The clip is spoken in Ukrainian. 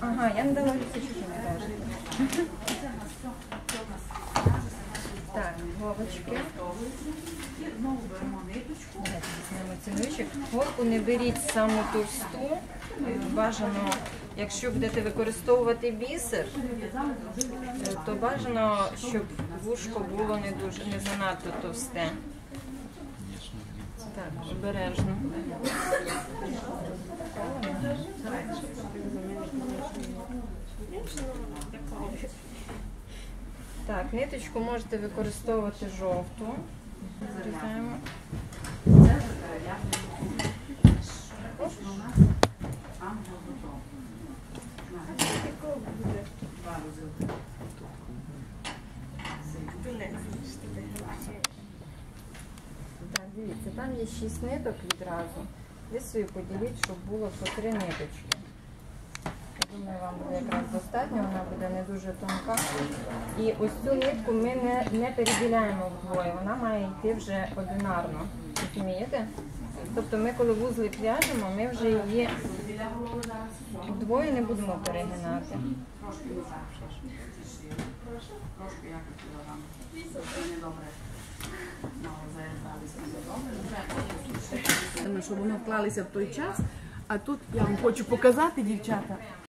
Ага, я не дала лісочки, не кажете. Так, голочки. Давайте візьмемо ціночок. Голку не беріть саму товсту. Бажано, якщо будете використовувати бісер, то бажано, щоб вушко було не занадто товсте. Так, обережно. Так, ниточку можете використовувати жовту. Зрізаємо. Так, дивіться, там є 6 ниток відразу. Ви собі поділіть, щоб було по 3 ниточки. Я думаю, вам буде якраз достатньо, вона буде не дуже тонка. І ось цю нитку ми не переділяємо вдвоє, вона має йти вже одинарно. Розумієте? Тобто ми, коли вузли в'яжемо, ми вже її вдвоє не будемо перегинати. Щоб воно вклалися в той час, а тут я вам хочу показати, дівчата,